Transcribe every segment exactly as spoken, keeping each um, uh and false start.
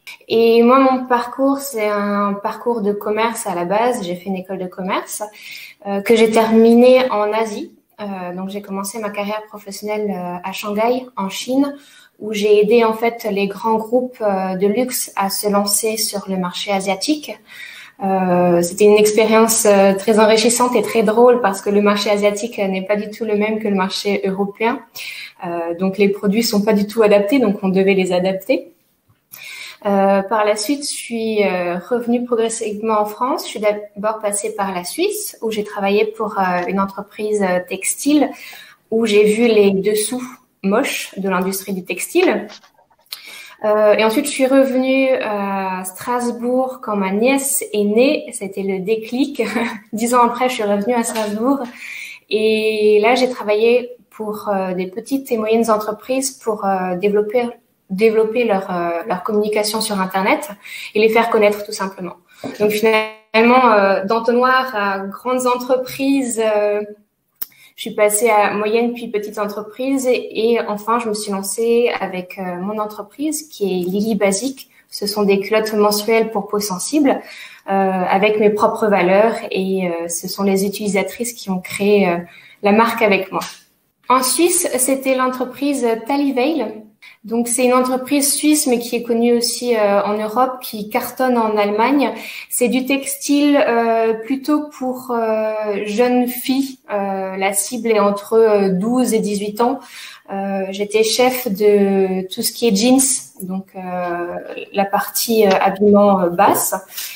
Et moi, mon parcours, c'est un parcours de commerce à la base. J'ai fait une école de commerce euh, que j'ai terminée en Asie. Euh, donc, j'ai commencé ma carrière professionnelle euh, à Shanghai, en Chine, où j'ai aidé en fait les grands groupes euh, de luxe à se lancer sur le marché asiatique. Euh, c'était une expérience euh, très enrichissante et très drôle parce que le marché asiatique n'est pas du tout le même que le marché européen. Euh, donc, les produits sont pas du tout adaptés, donc on devait les adapter. Euh, par la suite, je suis euh, revenue progressivement en France. Je suis d'abord passée par la Suisse, où j'ai travaillé pour euh, une entreprise euh, textile, où j'ai vu les dessous moches de l'industrie du textile. Euh, et ensuite, je suis revenue à Strasbourg quand ma nièce est née. C'était le déclic. Dix ans après, je suis revenue à Strasbourg. Et là, j'ai travaillé pour euh, des petites et moyennes entreprises pour euh, développer développer leur, euh, leur communication sur Internet et les faire connaître tout simplement. Donc finalement, euh, d'entonnoir à grandes entreprises, euh, je suis passée à moyenne puis petite entreprise et, et enfin, je me suis lancée avec euh, mon entreprise qui est Lily Basic. Ce sont des culottes menstruelles pour peau sensible euh, avec mes propres valeurs et euh, ce sont les utilisatrices qui ont créé euh, la marque avec moi. En Suisse, c'était l'entreprise Taliveil. Donc, c'est une entreprise suisse, mais qui est connue aussi euh, en Europe, qui cartonne en Allemagne. C'est du textile euh, plutôt pour euh, jeunes filles. Euh, la cible est entre douze et dix-huit ans. Euh, j'étais chef de tout ce qui est jeans, donc euh, la partie euh, habillement euh, basse.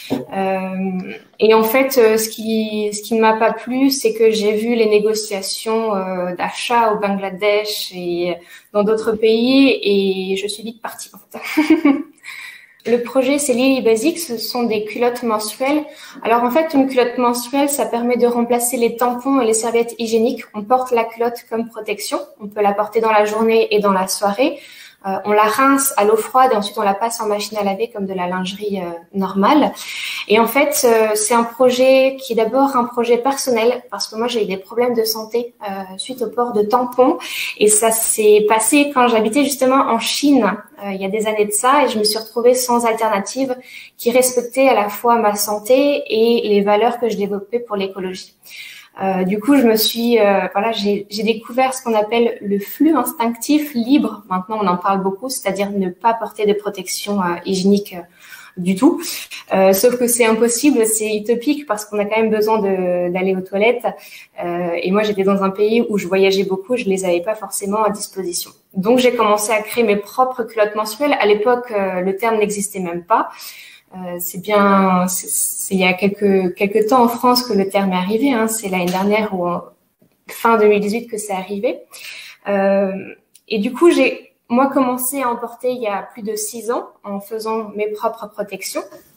Euh, et en fait, euh, ce qui ce qui ne m'a pas plu, c'est que j'ai vu les négociations euh, d'achat au Bangladesh et dans d'autres pays, et je suis vite partie en fait. Le projet, c'est Lily Basic, ce sont des culottes menstruelles. Alors en fait, une culotte menstruelle, ça permet de remplacer les tampons et les serviettes hygiéniques. On porte la culotte comme protection, on peut la porter dans la journée et dans la soirée. Euh, on la rince à l'eau froide et ensuite on la passe en machine à laver comme de la lingerie euh, normale. Et en fait, euh, c'est un projet qui est d'abord un projet personnel parce que moi j'ai eu des problèmes de santé euh, suite au port de tampons et ça s'est passé quand j'habitais justement en Chine euh, il y a des années de ça et je me suis retrouvée sans alternative qui respectait à la fois ma santé et les valeurs que je développais pour l'écologie. Euh, du coup, je me suis, euh, voilà, j'ai, j'ai découvert ce qu'on appelle le flux instinctif libre. Maintenant, on en parle beaucoup, c'est-à-dire ne pas porter de protection euh, hygiénique euh, du tout. Euh, sauf que c'est impossible, c'est utopique parce qu'on a quand même besoin de, d'aller aux toilettes. Euh, et moi, j'étais dans un pays où je voyageais beaucoup, je les avais pas forcément à disposition. Donc, j'ai commencé à créer mes propres culottes menstruelles. À l'époque, euh, le terme n'existait même pas. Euh, c'est bien, c'est, c'est il y a quelques quelques temps en France que le terme est arrivé. Hein, c'est l'année dernière ou en fin deux mille dix-huit que c'est arrivé. Euh, et du coup, j'ai moi commencé à en porter il y a plus de six ans en faisant mes propres protections.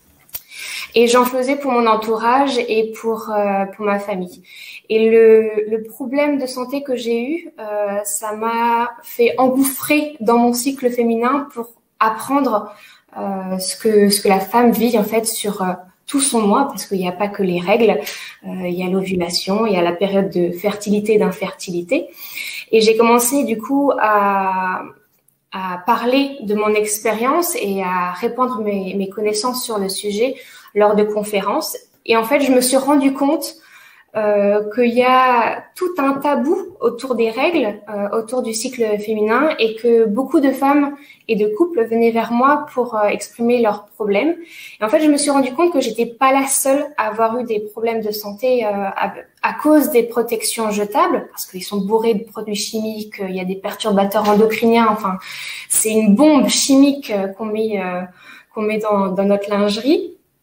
Et j'en faisais pour mon entourage et pour euh, pour ma famille. Et le le problème de santé que j'ai eu, euh, ça m'a fait engouffrer dans mon cycle féminin pour apprendre Euh, ce que ce que la femme vit en fait sur euh, tout son mois, parce qu'il n'y a pas que les règles, euh, il y a l'ovulation, il y a la période de fertilité et d'infertilité. Et j'ai commencé du coup à à parler de mon expérience et à répandre mes mes connaissances sur le sujet lors de conférences. Et en fait, je me suis rendu compte Euh, qu'il y a tout un tabou autour des règles, euh, autour du cycle féminin et que beaucoup de femmes et de couples venaient vers moi pour euh, exprimer leurs problèmes. Et en fait, je me suis rendu compte que j'étais pas la seule à avoir eu des problèmes de santé euh, à, à cause des protections jetables, parce qu'ils sont bourrés de produits chimiques, il y a des perturbateurs endocriniens, enfin, c'est une bombe chimique euh, qu'on met, euh, qu'on met dans, dans notre lingerie.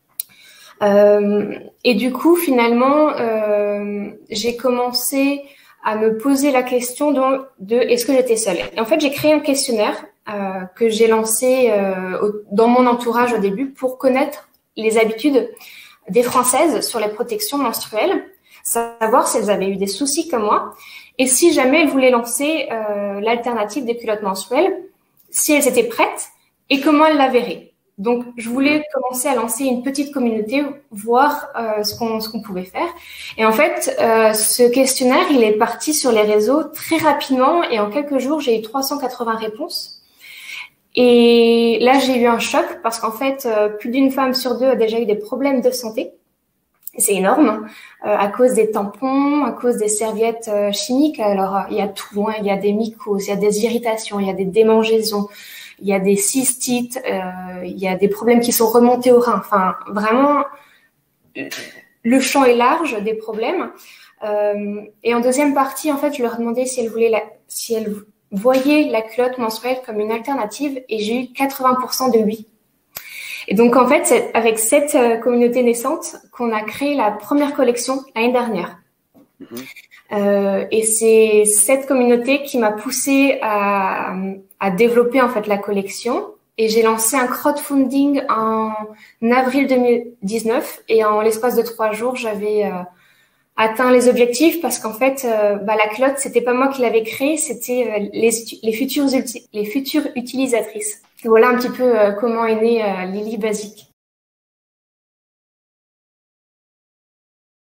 Euh, et du coup, finalement, euh, j'ai commencé à me poser la question de, de est-ce que j'étais seule. Et en fait, j'ai créé un questionnaire euh, que j'ai lancé euh, au, dans mon entourage au début pour connaître les habitudes des Françaises sur les protections menstruelles, savoir si elles avaient eu des soucis comme moi, et si jamais elles voulaient lancer euh, l'alternative des culottes menstruelles, si elles étaient prêtes et comment elles la verraient. Donc, je voulais commencer à lancer une petite communauté, voir euh, ce qu'on ce qu'on pouvait faire. Et en fait, euh, ce questionnaire, il est parti sur les réseaux très rapidement et en quelques jours, j'ai eu trois cent quatre-vingts réponses. Et là, j'ai eu un choc parce qu'en fait, euh, plus d'une femme sur deux a déjà eu des problèmes de santé. C'est énorme, euh, à cause des tampons, à cause des serviettes euh, chimiques. Alors, euh, il y a tout, hein. Il y a des mycoses, il y a des irritations, il y a des démangeaisons, il y a des cystites, euh, il y a des problèmes qui sont remontés au rein. Enfin, vraiment, le champ est large des problèmes. Euh, et en deuxième partie, en fait, je leur demandais si elles voulaient la, si elles voyaient la culotte menstruelle comme une alternative, et j'ai eu quatre-vingts pour cent de oui. Et donc, en fait, c'est avec cette euh, communauté naissante qu'on a créé la première collection l'année dernière. Mmh. Euh, et c'est cette communauté qui m'a poussée à, à développer en fait la collection. Et j'ai lancé un crowdfunding en avril deux mille dix-neuf. Et en l'espace de trois jours, j'avais euh, atteint les objectifs parce qu'en fait, euh, bah, la culotte, c'était pas moi qui l'avais créée, c'était euh, les, les, futures, les futures utilisatrices. Voilà un petit peu euh, comment est née euh, Lily Basique.